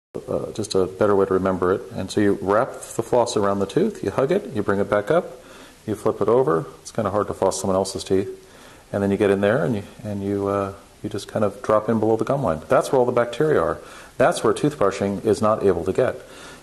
just a better way to remember it. And so you wrap the floss around the tooth, you hug it, you bring it back up, you flip it over. It's kind of hard to floss someone else's teeth. And then you get in there and you just kind of drop in below the gum line. That's where all the bacteria are. That's where toothbrushing is not able to get.